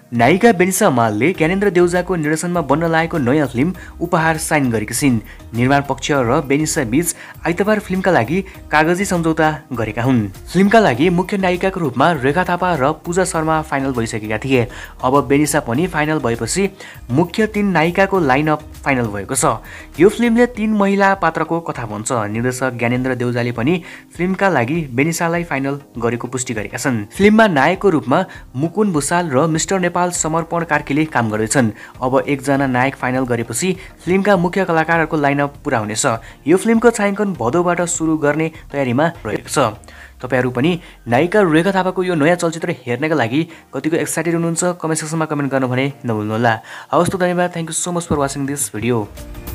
नायिका बेनिशा हमालले ज्ञानेन्द्र देउजाको निर्देशनमा बन्न लागेको नयाँ फिल्म उपहार साइन गरेकी छिन्। निर्माण पक्ष र बेनिशा बीच आइतबार फिल्मका लागि कागजी सम्झौता गरेका हुन्। फिल्मका लागि मुख्य नायिकाको रूपमा रेखा थापा र पूजा शर्मा फाइनल भइसकेका थिए। अब बेनिशा पनि फाइनल भएपछि मुख्य 3 नायिकाको लाइनअप फाइनल भएको छ। यो फिल्मले 3 महिला पात्रको कथा भन्छ। निर्देशक ज्ञानेन्द्र देउजाले पनि फिल्मका लागि बेनिशालाई फाइनल गरेको पुष्टि गरेका छन्। फिल्ममा नायकको रूपमा मुकुन भुसाल र मिस्टर नेपाल समर्पण कार्कीले काम गर्दैछन्। अब एकजना नायक फाइनल गरेपछि फिल्मका मुख्य कलाकारहरूको लाइनअप पुरा हुनेछ। यो फिल्मको छायाङ्कन भदौबाट सुरु गर्ने तयारीमा रहेको छ। तपाईहरु पनि नायिका रेखा थापाको यो नयाँ चलचित्र हेर्नका लागि कतिको एक्साइटेड हुनुहुन्छ? कमेन्ट सेक्सनमा कमेन्ट गर्नु भने नभुल्नुहोला। हवस् त, धन्यवाद। Thank you so much for watching this video.